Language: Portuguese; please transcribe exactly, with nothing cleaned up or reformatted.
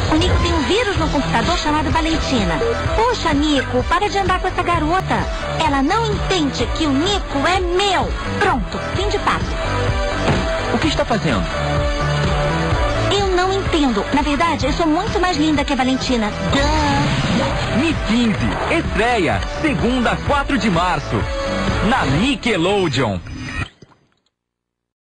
O Nico tem um vírus no computador chamado Valentina. Poxa, Nico, para de andar com essa garota. Ela não entende que o Nico é meu. Pronto, fim de papo. O que está fazendo? Eu não entendo. Na verdade, eu sou muito mais linda que a Valentina. Mi quinze, estreia, segunda, quatro de março, na Nickelodeon.